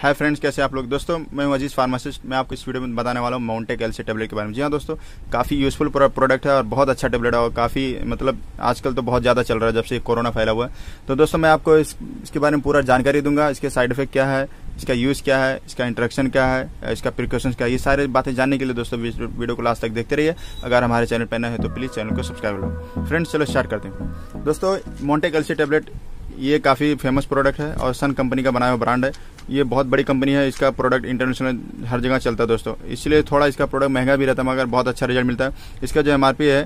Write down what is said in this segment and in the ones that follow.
Hi friends, कैसे आप लोग। दोस्तों मैं हूं अजीज फार्मासिस्ट। मैं आपको इस वीडियो में बताने वाला हूं मोंटेक एलसी टेबलेट के बारे में। जी हाँ दोस्तों, काफ़ी यूजफुल प्रोडक्ट है और बहुत अच्छा टेबलेट है और काफ़ी मतलब आजकल तो बहुत ज़्यादा चल रहा है जब से कोरोना फैला हुआ है। तो दोस्तों मैं आपको इसके बारे में पूरा जानकारी दूंगा। इसके साइड इफेक्ट क्या है, इसका यूज़ क्या है, इसका इंटरेक्शन क्या है, इसका प्रिकॉशंस क्या है, ये सारी बातें जानने के लिए दोस्तों वीडियो को लास्ट तक देखते रहिए। अगर हमारे चैनल पर नए हैं तो प्लीज़ चैनल को सब्सक्राइब लो। फ्रेंड्स चलो स्टार्ट करते हैं। दोस्तों मोंटेक एलसी टेबलेट ये काफ़ी फेमस प्रोडक्ट है और सन कंपनी का बनाया हुआ ब्रांड है। ये बहुत बड़ी कंपनी है। इसका प्रोडक्ट इंटरनेशनल हर जगह चलता है दोस्तों, इसलिए थोड़ा इसका प्रोडक्ट महंगा भी रहता है मगर बहुत अच्छा रिजल्ट मिलता है। इसका जो एमआरपी है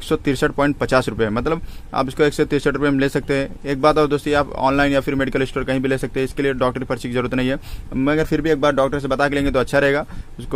163.50 रुपये, मतलब आप इसको 163 रुपये में ले सकते हैं। एक बात और दोस्तों, आप ऑनलाइन या फिर मेडिकल स्टोर कहीं भी ले सकते हैं। इसके लिए डॉक्टर की पर्ची की जरूरत नहीं है, मगर फिर भी एक बार डॉक्टर से बता के लेंगे तो अच्छा रहेगा।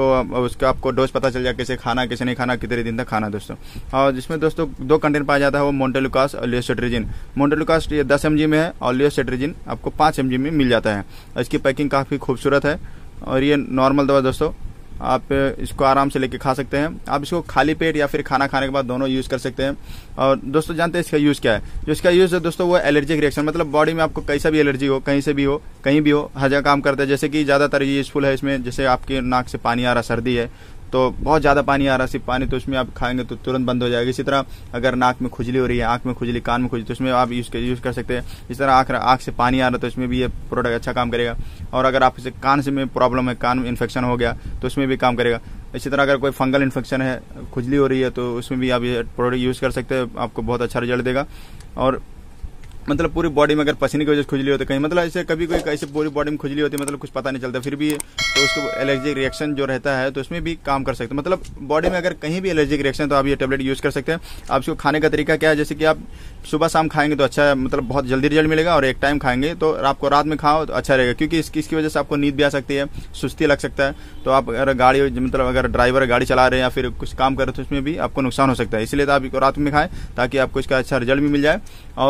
उसका आपको डोज पता चल जाए, कैसे खाना कैसे नहीं खाना, कितने दिन तक खाना दोस्तों। और जिसमें दोस्तों दो कंटेंट पाया जाता है, वो मोंटेलुकास और लियोसेट्रिजिन। मोंटेलुकास ये 10 mg में है और लियोसेट्रिजिन आपको 5 mg में मिल जाता है। इसकी पैकिंग काफ़ी खूबसूरत है और ये नॉर्मल दवा दोस्तों, आप इसको आराम से लेके खा सकते हैं। आप इसको खाली पेट या फिर खाना खाने के बाद दोनों यूज़ कर सकते हैं। और दोस्तों जानते हैं इसका यूज़ क्या है। जो इसका यूज़ है दोस्तों वो एलर्जिक रिएक्शन, मतलब बॉडी में आपको कैसा भी एलर्जी हो, कहीं से भी हो, कहीं भी हो, हर जगह काम करता है। जैसे कि ज़्यादातर ये यूज़फुल है इसमें, जैसे आपके नाक से पानी आ रहा, सर्दी है तो बहुत ज़्यादा पानी आ रहा, सिर्फ पानी, तो उसमें आप खाएंगे तो तुरंत बंद हो जाएगा। इसी तरह अगर नाक में खुजली हो रही है, आँख में खुजली, कान में खुजली, तो उसमें आप यूज़ कर सकते हैं। इस तरह आँख से पानी आ रहा है तो इसमें भी ये प्रोडक्ट अच्छा काम करेगा। और अगर आप इसे कान से में प्रॉब्लम है, कान में इन्फेक्शन हो गया तो उसमें भी काम करेगा। इसी तरह अगर कोई फंगल इन्फेक्शन है, खुजली हो रही है, तो उसमें भी आप ये प्रोडक्ट यूज़ कर सकते हैं, आपको बहुत अच्छा रिजल्ट देगा। और मतलब पूरी बॉडी में अगर पसीने की वजह से खुजली होती है कहीं, मतलब ऐसे कभी कोई ऐसे पूरी बॉडी में खुजली होती है, मतलब कुछ पता नहीं चलता, फिर भी तो उसको एलर्जिक रिएक्शन जो रहता है तो उसमें भी काम कर सकते हैं। मतलब बॉडी में अगर कहीं भी एलर्जिक रिएक्शन है तो आप ये टेबलेट यूज़ कर सकते हैं। आप इसको खाने का तरीका क्या है, जैसे कि आप सुबह शाम खाएंगे तो अच्छा, मतलब बहुत जल्दी रिजल्ट मिलेगा। और एक टाइम खाएंगे तो आपको रात में खाओ तो अच्छा रहेगा, क्योंकि इसकी वजह से आपको नींद भी आ सकती है, सुस्ती लग सकता है। तो आप अगर गाड़ी, मतलब अगर ड्राइवर गाड़ी चला रहे हैं या फिर कुछ काम कर रहे हैं तो उसमें भी आपको नुकसान हो सकता है। इसलिए तो आप इसको रात में खाएं ताकि आपको इसका अच्छा रिजल्ट भी मिल जाए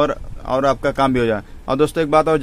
और आपका काम भी हो जाए। और दोस्तों एक बात और,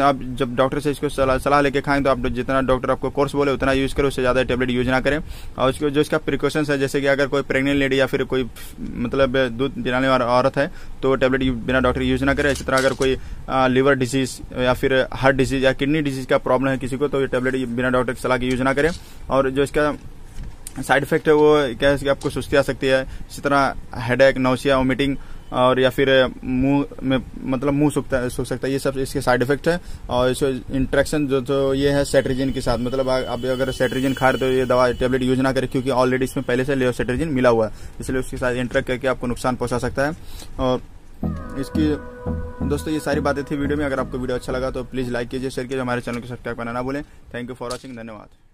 जब डॉक्टर से इसको सलाह लेके खाएं तो आप जितना डॉक्टर आपको कोर्स बोले उतना यूज़ करें, उससे ज़्यादा टेबलेट यूज ना करें। और उसको जो इसका प्रिकॉशंस है, जैसे कि अगर कोई प्रेग्नेंट लेडी या फिर कोई मतलब दूध पिलाने वाला औरत है तो टेबलेट बिना डॉक्टर यूज ना करें। इसी तरह अगर कोई लिवर डिजीज या फिर हार्ट डिजीज या किडनी डिजीज का प्रॉब्लम है किसी को, तो ये टेबलेट बिना डॉक्टर की सलाह के यूज ना करें। और जो इसका साइड इफेक्ट है वो क्या है कि आपको सुस्ती आ सकती है, इसी तरह हेडेक, नौसिया, वोमिटिंग, और या फिर मुंह में मतलब मुंह सूख सकता है, ये सब इसके साइड इफेक्ट है। और इसको इंटरेक्शन जो ये है सेट्रिजिन के साथ, मतलब आप अगर सेट्रिजिन खा रहे तो ये दवा टेबलेट यूज ना करें, क्योंकि ऑलरेडी इसमें पहले से लियोसेट्रिजिन मिला हुआ है, इसलिए उसके साथ इंटरेक्ट करके आपको नुकसान पहुंचा सकता है। और इसकी दोस्तों ये सारी बातें थी वीडियो में। अगर आपको वीडियो अच्छा लगा तो प्लीज़ लाइक कीजिए, शेयर कीजिए, हमारे चैनल को सब्सक्राइब करना ना भूलें। थैंक यू फॉर वॉचिंग, धन्यवाद।